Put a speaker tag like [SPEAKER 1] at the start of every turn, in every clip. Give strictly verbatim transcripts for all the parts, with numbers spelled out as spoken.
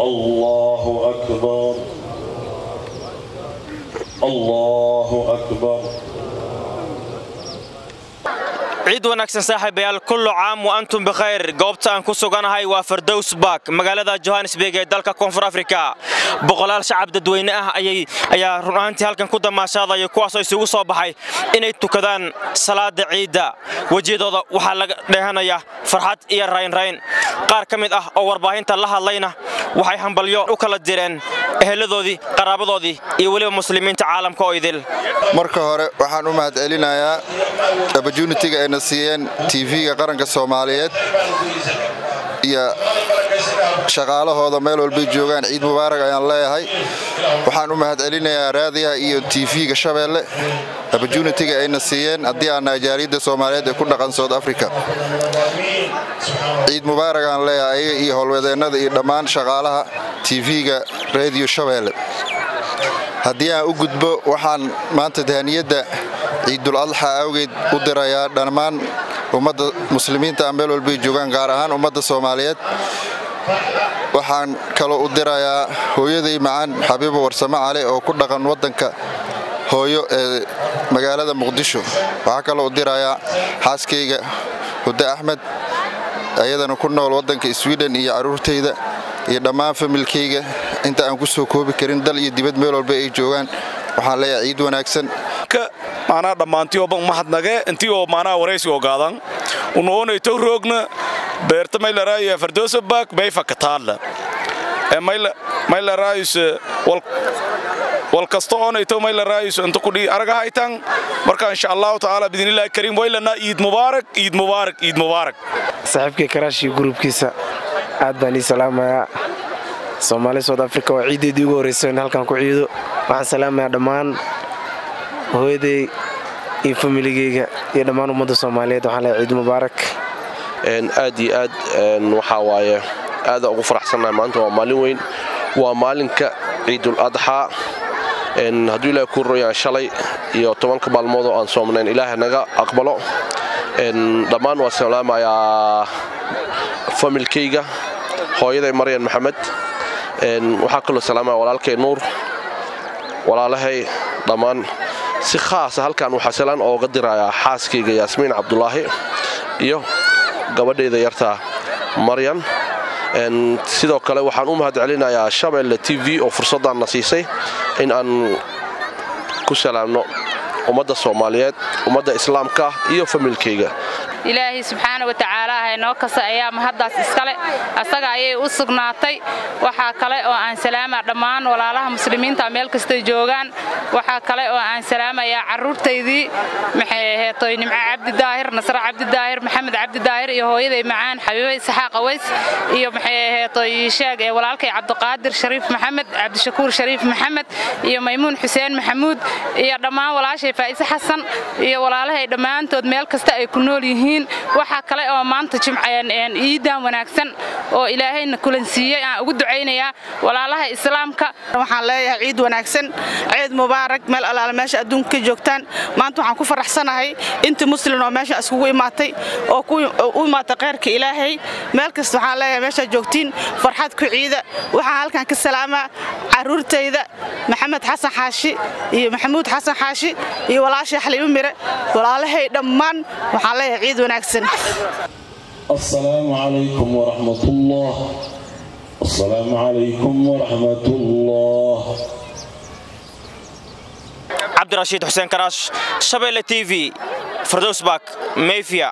[SPEAKER 1] الله أكبر الله أكبر.
[SPEAKER 2] عيد ونكسن صاحب يال كل عام وأنتم بخير. قوبت أن كسوغانا هاي وفردوس باك مقالة جوهانسبيغ دالكا كونفر أفريكا بقلال شعب ددوينه أي أي رنانتي هالكن كودا ما شاء الله يكواسو يسوي صباحي إن تكذان صلاة عيدة وجيدة وحلق دهنا يا فرحات إيا راين راين قار كميد أه أو ورباهين تلاها اللينا وحي حنبليو وكلا الديرين أهل ذودي قرابة ذودي يولي مسلمين تعالم كويدل.
[SPEAKER 3] marka hore waxaan u mahadcelinayaa opportunity-ga ay nasiyeen T V-ga qaranka Soomaaliyeed iyo shaqaalahooda meel walba joogaan. ciid mubaarak ayaan leeyahay. waxaan u mahadcelinayaa raadiyaha iyo T V-ga Shabeelle opportunity-ga ay nasiyeen haddii aan Nigeria Soomaaliyeed ku dhaqan South Africa. ciid mubaarak aan leeyahay iyo howlwadeennada iyo dhammaan shaqaalaha T V-ga Radio Shabeelle. haddii aan u gudbo waxaan maanta dahaniyada ciidul adha awgeed u dirayaa dhammaan ummadda muslimiinta meel walba joogaan gaar ahaan ummadda Soomaaliyeed. waxaan kale u dirayaa hooyaday macaan Xabiibo Warsamo Cali oo ku dhaqan wadanka hooyo ee magaalada Muqdisho. waxaan kale u dirayaa xaaskeyga Huda Ahmed ayadana ku nool wadanka Sweden iyo caruurteyda iyo dhammaan familkeyga inta aan ku soo koobi karin dal iyo dibad meel walba ay joogaan. waxaan leeyahay ciid wanaagsan
[SPEAKER 4] ka maana dhamaantii oo mahadnage intii oo maana wareysi ogaadan unoonay tow roogna beerta may la raaya fardoosa baak bay fakataala ee may la may la raayis wal wal kasto oonay tow may la raayis inta ku dhii araga haytan marka insha Allah taala bidinilaahi kariim waylana ciid mubaarak ciid mubaarak ciid mubaarak.
[SPEAKER 5] saaxiibkay Karaashi groupkiisa aad baan ii salaamayaa Soomaali South Africa oo ciideedii ugu horeysay halkan ku ciido. waxaan salaamayaa dhammaan hooyaday iyo familigeyga iyo dhammaan ummadda Soomaaliyeed. waxaan leeyahay ciid mubaarak.
[SPEAKER 6] een aad iyo aad een waxa waaye aad ugu faraxsanahay maanta waa maalin weyn waa maalinka ciidul adha een hadii la ku rooyaan shalay iyo tobanka maalmood oo aan soomnayn Ilaahay naga aqbalo. een dhammaan waa salaamayaa familkeyga hooyaday Maryan Maxamed een waxa kale salaamayaa walaalkay Nuur walaalahay dhammaan si khaas ah halkan waxa salaan oo qadirayaa xaaskeyga Yaasmiin Cabdullaahi iyo gabadheeda yarta Maryan. een sidoo kale waxaan u mahadcelinayaa Shabeelle T V oo fursadan nasiisay in aan ku salaamno ummadda Soomaaliyeed ummadda Islaamka iyo familkeyga.
[SPEAKER 7] ilaahi subxaanahu wa ta'aala hayno kasa ayaa mahadaas iskale asaga ayay u sugnaatay. waxa kale oo aan salaama dhammaan walaalaha muslimiinta meel kasta joogaan. waxa kale oo aan salaamaya caruurteydii maxay ahaatay Nimco Cabdi Daahir Nasra Cabdi Daahir Maxamed Cabdi Daahir iyo hooyaday macaan Xabiibo Isxaaq Aways iyo maxay ahaatay sheeg ee walaalkay Cabdiqaadir Shariif Maxamed Cabdishakuur Shariif Maxamed iyo Maymuun Xuseen Maxamuud iyo dhammaan walaashay Faaiise Xasan iyo walaalahay dhammaantood meel kasta ay ku nool yihiin. waxa kale oo maanta jimcayaan een ciidan wanaagsan oo Ilaahayna kulansiiyay aan ugu duceynayaa walaalaha Islaamka.
[SPEAKER 8] waxaan leeyahay ciid wanaagsan ciid mubaarak meel alaal meesha adduunka joogtaan. maanta waxaan ku faraxsanahay inta muslim oo meesha iskugu imaatay oo ku u imaatay qeyrka Ilaahay meel kasta. waxaan leeyahay meesha joogtiin farxad ku ciida. waxaan halkan ka salaamaa caruurteyda Maxamed Xasan Xaashi iyo Maxamuud Xasan Xaashi iyo walaashay Xaliimo Mire walaalahay dhammaan waxaan leeyahay ciid wanaagsan.
[SPEAKER 1] السلام عليكم ورحمة الله السلام عليكم ورحمة الله.
[SPEAKER 2] عبد الرشيد حسين كراش شبيلة تي في فردوس باك ميفيا.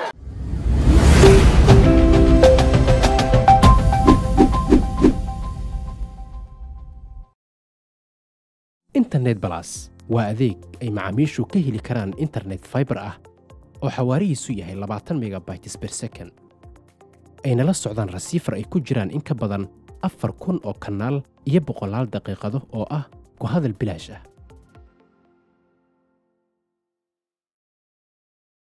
[SPEAKER 9] internet plus waa adeeg ay macaamiishu ka heli karaan internet fiber ah oo xawaarihiisu yahay labaatan megabytes per second. ayna la socdaan rasiifar ay ku jiraan in ka badan afar kun oo kanaal iyo boqolaal daqiiqado oo ah ku hadal bilaash ah.